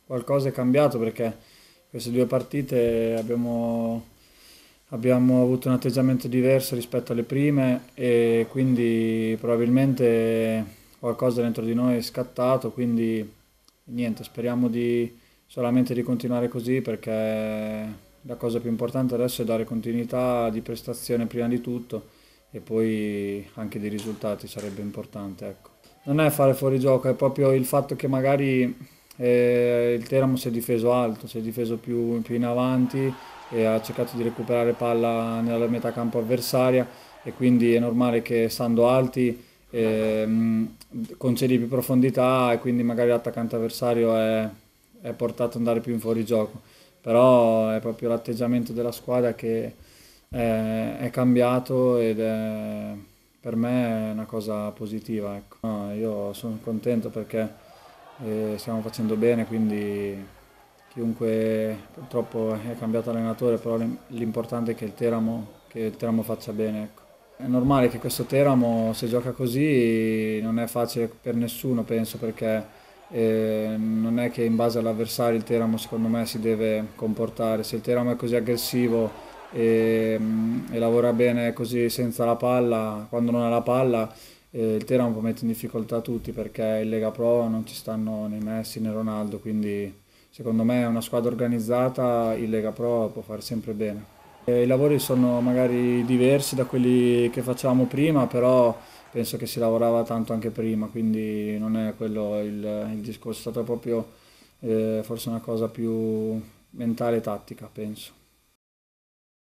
qualcosa è cambiato perché queste due partite abbiamo avuto un atteggiamento diverso rispetto alle prime e quindi probabilmente qualcosa dentro di noi è scattato, quindi niente, speriamo solamente di continuare così perché la cosa più importante adesso è dare continuità di prestazione prima di tutto e poi anche di risultati sarebbe importante, ecco. Non è fare fuori gioco, è proprio il fatto che magari il Teramo si è difeso alto, si è difeso più in avanti e ha cercato di recuperare palla nella metà campo avversaria e quindi è normale che stando alti concedi più profondità e quindi magari l'attaccante avversario è portato ad andare più in fuorigioco. Però è proprio l'atteggiamento della squadra che è cambiato ed è per me è una cosa positiva, ecco. No, io sono contento perché stiamo facendo bene, quindi chiunque purtroppo è cambiato allenatore, però l'importante è che il Teramo faccia bene, ecco. È normale che questo Teramo, se gioca così, non è facile per nessuno, penso, perché non è che in base all'avversario il Teramo, secondo me, si deve comportare. Se il Teramo è così aggressivo e lavora bene così senza la palla, quando non ha la palla, il Teramo può mettere in difficoltà tutti perché in Lega Pro non ci stanno né Messi né Ronaldo, quindi secondo me una squadra organizzata in Lega Pro può fare sempre bene. I lavori sono magari diversi da quelli che facevamo prima, però penso che si lavorava tanto anche prima, quindi non è quello il discorso, è stata proprio forse una cosa più mentale e tattica, penso.